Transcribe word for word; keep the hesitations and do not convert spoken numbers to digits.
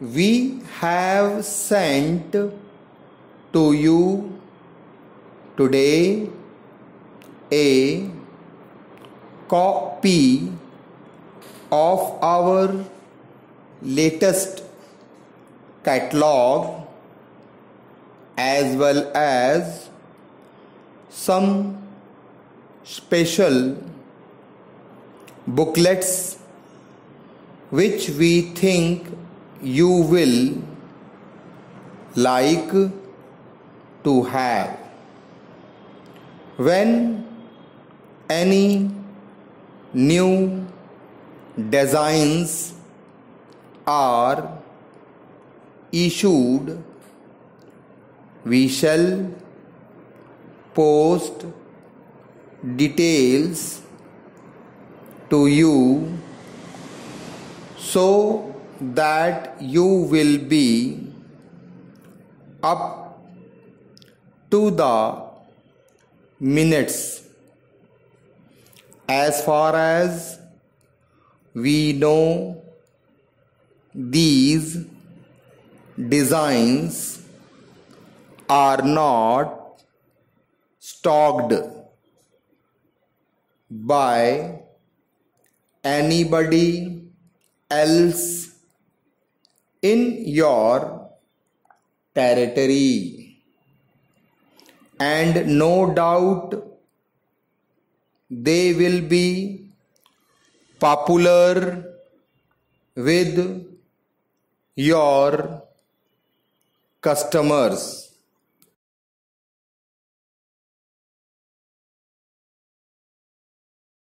We have sent to you today a copy of our latest catalog as well as some special booklets which we think you will like to have. When any new designs are issued, we shall post details to you so that you will be up to the minutes. As far as we know, these designs are not stocked by anybody else in your territory, and no doubt they will be popular with your customers.